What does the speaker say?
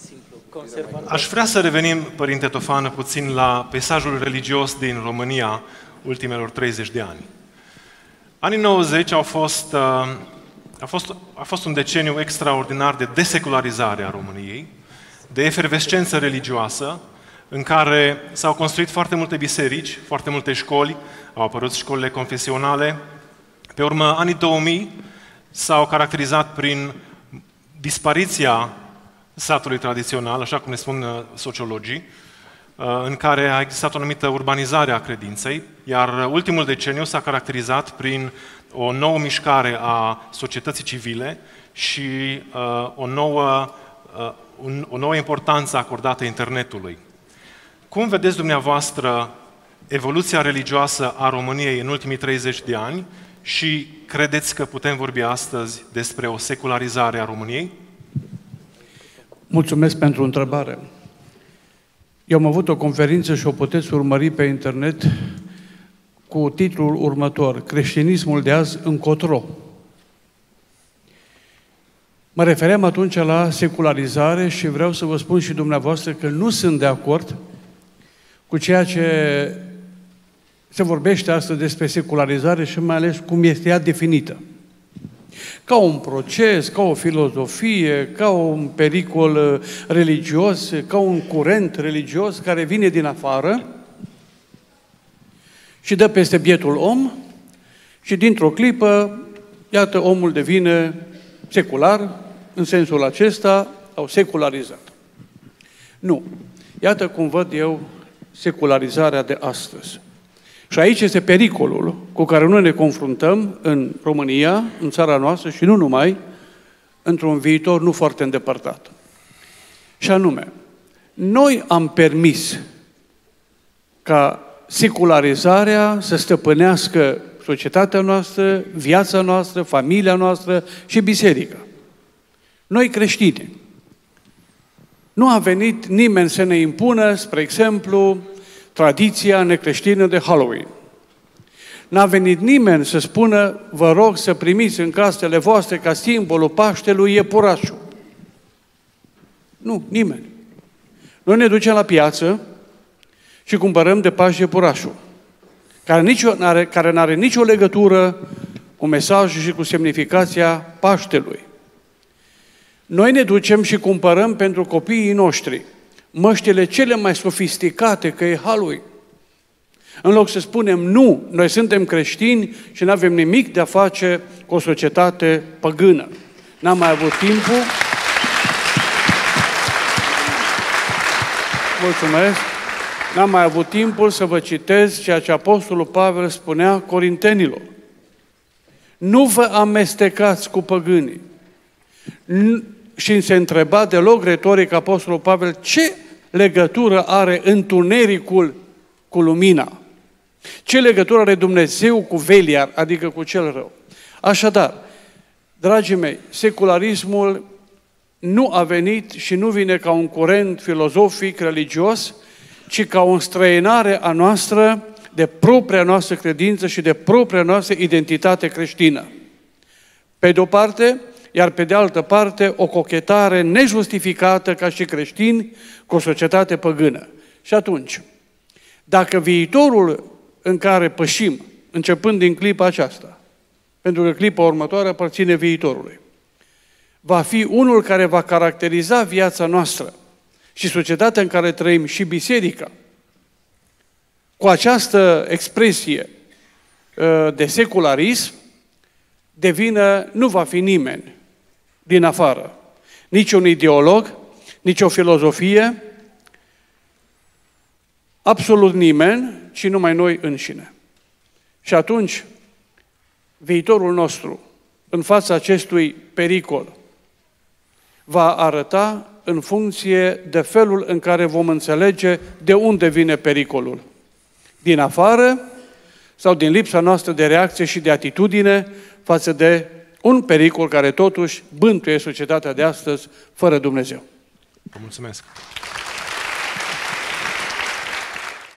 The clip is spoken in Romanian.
Aș vrea să revenim, Părinte Tofană, puțin la peisajul religios din România ultimelor 30 de ani. Anii 90 a fost un deceniu extraordinar de desecularizare a României, de efervescență religioasă, în care s-au construit foarte multe biserici, foarte multe școli, au apărut școlile confesionale. Pe urmă, anii 2000 s-au caracterizat prin dispariția satului tradițional, așa cum ne spun sociologii, în care a existat o anumită urbanizare a credinței, iar ultimul deceniu s-a caracterizat prin o nouă mișcare a societății civile și o nouă importanță acordată internetului. Cum vedeți dumneavoastră evoluția religioasă a României în ultimii 30 de ani și credeți că putem vorbi astăzi despre o secularizare a României? Mulțumesc pentru întrebare. Eu am avut o conferință și o puteți urmări pe internet cu titlul următor: Creștinismul de azi încotro. Mă refeream atunci la secularizare și vreau să vă spun și dumneavoastră că nu sunt de acord cu ceea ce se vorbește astăzi despre secularizare și mai ales cum este ea definită. Ca un proces, ca o filozofie, ca un pericol religios, ca un curent religios care vine din afară și dă peste bietul om și dintr-o clipă, iată, omul devine secular, în sensul acesta, au secularizat. Nu. Iată cum văd eu secularizarea de astăzi. Și aici este pericolul cu care noi ne confruntăm în România, în țara noastră și nu numai, într-un viitor nu foarte îndepărtat. Și anume, noi am permis ca secularizarea să stăpânească societatea noastră, viața noastră, familia noastră și biserica. Noi creștini. Nu a venit nimeni să ne impună, spre exemplu, tradiția necreștină de Halloween. N-a venit nimeni să spună, vă rog să primiți în casele voastre ca simbolul Paștelui iepurașul. Nu, nimeni. Noi ne ducem la piață și cumpărăm de Paște iepurașul, care nu are nicio legătură cu mesajul și cu semnificația Paștelui. Noi ne ducem și cumpărăm pentru copiii noștri măștile cele mai sofisticate, că e Halloween. În loc să spunem, nu, noi suntem creștini și nu avem nimic de a face cu o societate păgână. N-am mai avut timpul. Mulțumesc. N-am mai avut timpul să vă citez ceea ce Apostolul Pavel spunea corintenilor. Nu vă amestecați cu păgânii. Și se întreba deloc retoric Apostolul Pavel, ce legătură are întunericul cu lumina? Ce legătură are Dumnezeu cu Veliar, adică cu cel rău? Așadar, dragii mei, secularismul nu a venit și nu vine ca un curent filozofic, religios, ci ca o înstrăinare a noastră de propria noastră credință și de propria noastră identitate creștină. Pe de o parte, iar pe de altă parte, o cochetare nejustificată ca și creștini cu o societate păgână. Și atunci, dacă viitorul în care pășim, începând din clipa aceasta, pentru că clipa următoare aparține viitorului, va fi unul care va caracteriza viața noastră și societatea în care trăim și biserica, cu această expresie de secularism, nu va fi nimeni din afară. Nici un ideolog, nici o filozofie, absolut nimeni, ci numai noi înșine. Și atunci, viitorul nostru, în fața acestui pericol, va arăta în funcție de felul în care vom înțelege de unde vine pericolul. Din afară sau din lipsa noastră de reacție și de atitudine față de un pericol care totuși bântuie societatea de astăzi fără Dumnezeu. Vă mulțumesc!